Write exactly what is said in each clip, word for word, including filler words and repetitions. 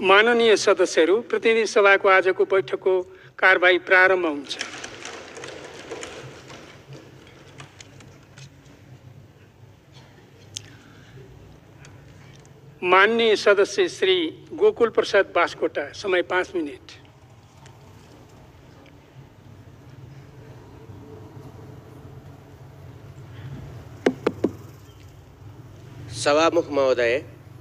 माननीय सदस्यहरू, प्रतिनिधि सभाको आजको बैठकको कारबाही प्रारम्भ हुन्छ। माननीय सदस्य श्री गोकुल प्रसाद बास्कोटा, समय पाँच मिनट। सभामुख महोदय,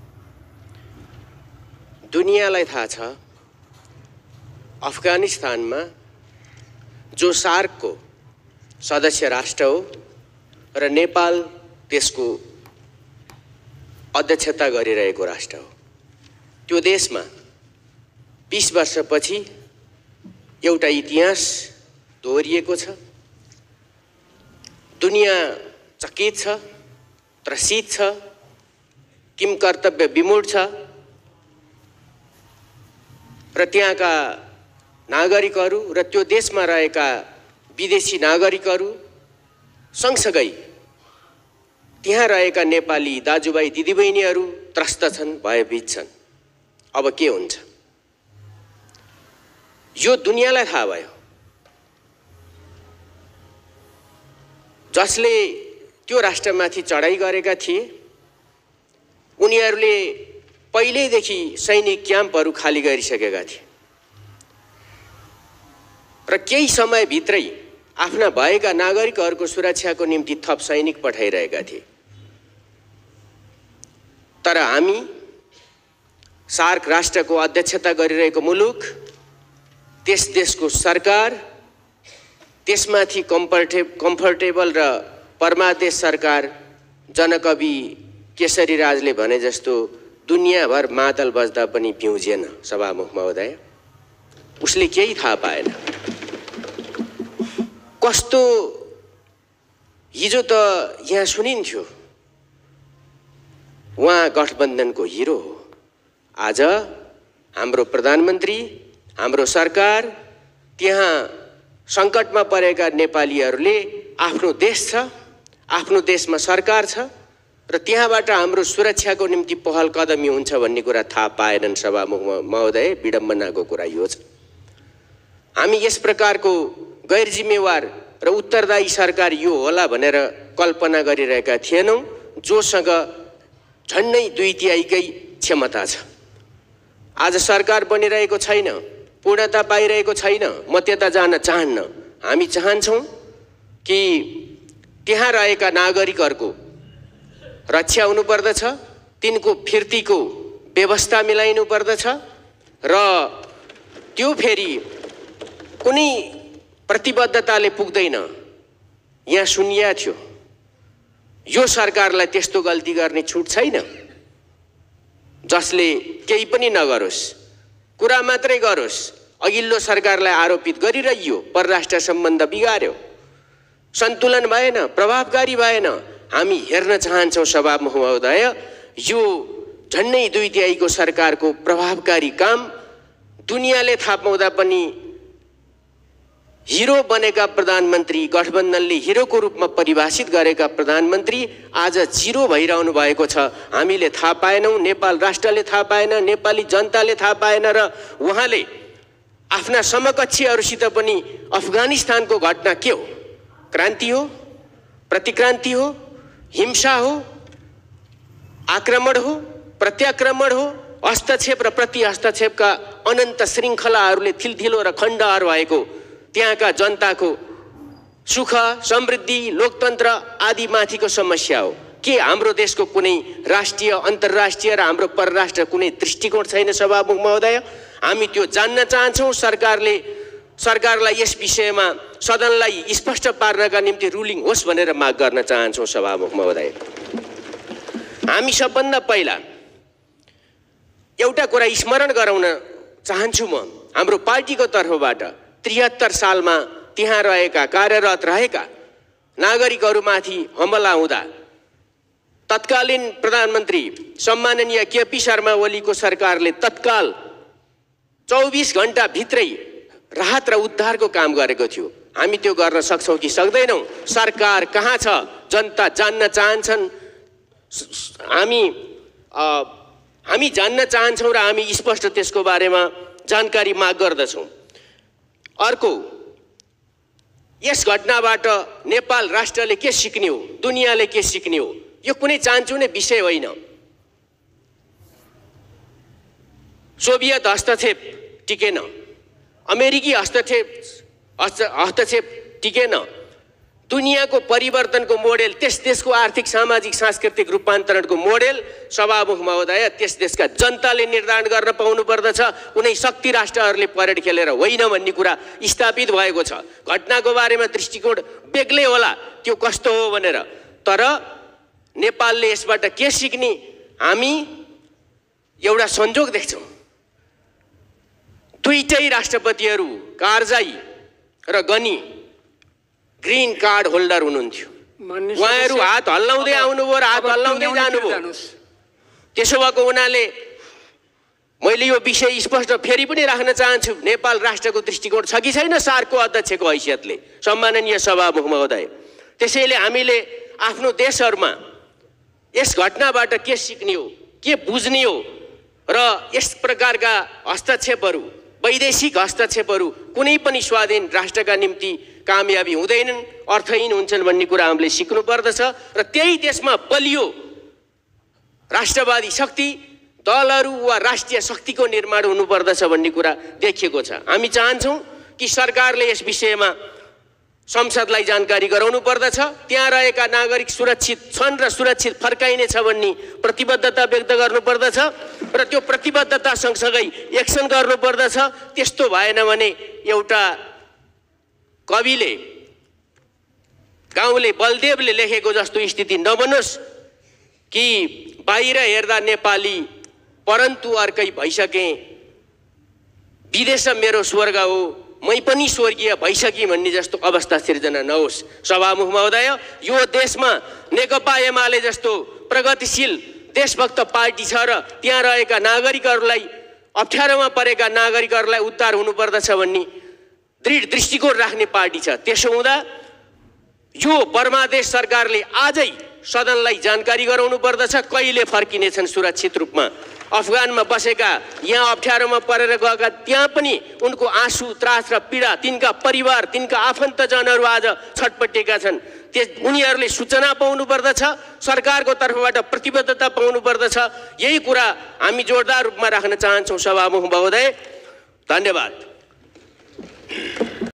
दुनियाँलाई थाहा छ अफगानिस्तानमा जो सार्कको सदस्य राष्ट्र हो र नेपाल त्यसको अध्यक्षता गरिरहेको राष्ट्र हो, त्यो देशमा बीस वर्षपछि एउटा इतिहास दोहोरिएको छ। दुनियाँ चकित छ, त्रसित छ, किम कर्तव्य विमूढ छ र त्यहाँका नागरिकहरू र त्यो देशमा रहेका विदेशी नागरिकहरू सँगसँगै त्यहाँ रहेका नेपाली दाजुभाइ दिदीबहिनीहरू त्रस्त छन्, भयभीत छन्। अब के हुन्छ यो दुनियाँलाई थाहा भयो। जसले त्यो राष्ट्रमाथि चढाइ गरेका थिए उनीहरूले पहिल्यैदेखि सैनिक क्याम्पहरू खाली गरिसकेका थिए र केही समयभित्रै आफ्ना भएका नागरिकहरूको सुरक्षाको निम्ति थप सैनिक पठाइरहेका थिए। तर हामी सार्क राष्ट्रको अध्यक्षता गरिरहेको मुलुक, त्यस देशको सरकार, त्यसमाथि कम्फर्टे कम्फर्टेबल र परमादेश सरकार जनकवि केशरी राजले भने जस्तो दुनियाँभर मादल बज्दा पनि पिउजेन। सभामुख महोदय, उसले केही थाहा पाएन। कस्तो हिजो त यहाँ सुनिन्थ्यो उहाँ गठबन्धनको हिरो हो, आज हाम्रो प्रधानमन्त्री, हाम्रो सरकार त्यहाँ सङ्कटमा परेका नेपालीहरूले आफ्नो देश छ, आफ्नो देशमा सरकार छ र त्यहाँबाट हाम्रो सुरक्षाको निम्ति पहल कदमी हुन्छ भन्ने कुरा थाहा पाएनन्। सभामुख महोदय, विडम्बनाको कुरा यो छ। हामी यस प्रकारको गैर जिम्मेवार र उत्तरदायी सरकार यो होला भनेर कल्पना गरिरहेका थिएनौँ, जोसँग झन्डै दुई तिहाईकै क्षमता छ। आज सरकार बनिरहेको छैन, पूर्णता पाइरहेको छैन। म त्यता जान चाहन्न। हामी चाहन्छौँ कि त्यहाँ रहेका नागरिकहरूको रक्षा हुनुपर्दछ, तिनको फिर्तीको व्यवस्था मिलाइनु पर्दछ र त्यो फेरि कुनै प्रतिबद्धताले पुग्दैन। यहाँ सुनिया थियो यो सरकारलाई त्यस्तो गल्ती गर्ने छुट छैन जसले केही पनि नगरोस्, कुरा मात्रै गरोस्। अघिल्लो सरकारलाई आरोपित गरिरहियो, परराष्ट्र सम्बन्ध बिगार्यो, सन्तुलन भएन, प्रभावकारी भएन। हामी हेर्न चाहन्छौँ सभामुख महोदय, यो झन्डै दुई तिहाईको सरकारको प्रभावकारी काम दुनियाँले थाहा पाउँदा पनि हिरो बनेका प्रधानमन्त्री, गठबन्धनले हिरोको रूपमा परिभाषित गरेका प्रधानमन्त्री आज जिरो भइरहनु भएको छ। हामीले थाहा पाएनौँ, नेपाल राष्ट्रले थाहा पाएन, नेपाली जनताले थाहा पाएन र उहाँले आफ्ना समकक्षीहरूसित पनि अफगानिस्तानको घटना के हो, क्रान्ति हो, प्रतिक्रान्ति हो, हिंसा हो, आक्रमण हो, प्रत्याक्रमण हो, हस्तक्षेप र प्रति हस्तक्षेपका अनन्त श्रृङ्खलाहरूले थिलथिलो र खण्डहर भएको त्यहाँका जनताको सुख, समृद्धि, लोकतन्त्र आदि माथिको समस्या हो। के हाम्रो देशको कुनै राष्ट्रिय, अन्तर्राष्ट्रिय र हाम्रो परराष्ट्र कुनै दृष्टिकोण छैन? सभामुख महोदय, हामी त्यो जान्न चाहन्छौँ। सरकारले सरकारलाई यस विषयमा सदनलाई स्पष्ट पार्नका निम्ति रुलिङ होस् भनेर माग गर्न चाहन्छौँ। सभामुख महोदय, हामी सबभन्दा पहिला एउटा कुरा स्मरण गराउन चाहन्छु म। हाम्रो पार्टीको तर्फबाट त्रिहत्तर सालमा त्यहाँ रहेका, कार्यरत रहेका नागरिकहरूमाथि हमला हुँदा तत्कालीन प्रधानमन्त्री सम्माननीय केपी शर्मा ओलीको सरकारले तत्काल चौबिस घण्टा भित्रै राहत र उद्धारको काम गरेको थियो। हामी त्यो गर्न सक्छौँ कि सक्दैनौँ? सरकार कहाँ छ जनता जान्न चाहन्छन्। हामी हामी जान्न चाहन्छौँ र हामी स्पष्ट त्यसको बारेमा जानकारी माग गर्दछौँ। अर्को, यस घटनाबाट नेपाल राष्ट्रले के सिक्ने हो, दुनियाँले के सिक्ने हो, यो कुनै चान्चुने विषय होइन। सोभियत हस्तक्षेप टिकेन, अमेरिकी हस्तक्षेप हस्तक्षेप टिकेन। दुनियाँको परिवर्तनको मोडेल, त्यस देशको आर्थिक सामाजिक सांस्कृतिक रूपान्तरणको मोडेल सभामुख महोदय त्यस देशका जनताले निर्धारण गर्न पाउनु पर्दछ, कुनै शक्ति राष्ट्रहरूले परेड खेलेर होइन भन्ने कुरा स्थापित भएको छ। घटनाको बारेमा दृष्टिकोण बेग्लै होला त्यो कस्तो हो भनेर, तर नेपालले यसबाट के सिक्ने, हामी एउटा संजोग देख्छौँ। दुईटै राष्ट्रपतिहरू कारजाई र गनी ग्रीन कार्ड होल्डर हुनुहुन्थ्यो। उहाँहरू हात हल्लाउँदै आउनुभयो र हात हल्लाउँदै जानुभयो। त्यसो भएको हुनाले मैले यो विषय स्पष्ट फेरि पनि राख्न चाहन्छु, नेपाल राष्ट्रको दृष्टिकोण छ कि छैन सार्कको अध्यक्षको हैसियतले, सम्माननीय सभामुख महोदय। त्यसैले हामीले आफ्नो देशहरूमा यस घटनाबाट के सिक्ने हो, के बुझ्ने हो र यस प्रकारका हस्तक्षेपहरू, वैदेशिक हस्तक्षेपहरू कुनै पनि स्वाधीन राष्ट्रका निम्ति कामयाबी हुँदैनन्, अर्थहीन हुन्छन् भन्ने कुरा हामीले सिक्नु पर्दछ र त्यही देशमा बलियो राष्ट्रवादी शक्ति दलहरू वा राष्ट्रिय शक्तिको निर्माण हुनुपर्दछ भन्ने कुरा देखिएको छ। हामी चाहन्छौँ कि सरकारले यस विषयमा संसदलाई जानकारी गराउनु पर्दछ, त्यहाँ रहेका नागरिक सुरक्षित छन् र सुरक्षित फर्काइनेछ भन्ने प्रतिबद्धता व्यक्त गर्नुपर्दछ र त्यो प्रतिबद्धता सँगसँगै एक्सन गर्नुपर्दछ। त्यस्तो भएन भने एउटा कविले, गाउँले बलदेवले लेखेको जस्तो स्थिति नबनोस् कि बाहिर हेर्दा नेपाली परन्तु अर्कै भइसकेँ, विदेश मेरो स्वर्ग हो, मै पनि स्वर्गीय भइसकेँ भन्ने जस्तो अवस्था सिर्जना नहोस्। सभामुख महोदय, यो देशमा नेकपा एमाले जस्तो प्रगतिशील देशभक्त पार्टी छ र त्यहाँ रहेका नागरिकहरूलाई, अप्ठ्यारोमा परेका नागरिकहरूलाई उद्धार हुनुपर्दछ भन्ने दृढ दृष्टिकोण राख्ने पार्टी छ। त्यसो हुँदा यो परमादेश सरकारले आजै सदनलाई जानकारी गराउनु पर्दछ, कहिले फर्किनेछन् सुरक्षित रूपमा। अफगानमा बसेका, यहाँ अप्ठ्यारोमा परेर गएका, त्यहाँ पनि उनको आँसु त्रास र पीडा, तिनका परिवार, तिनका आफन्तजनहरू आज छटपटिएका छन्। त्यस उनीहरूले सूचना पाउनु पर्दछ, सरकारको तर्फबाट प्रतिबद्धता पाउनु पर्दछ। यही कुरा हामी जोरदार रूपमा राख्न चाहन्छौँ सभामुख महोदय। धन्यवाद।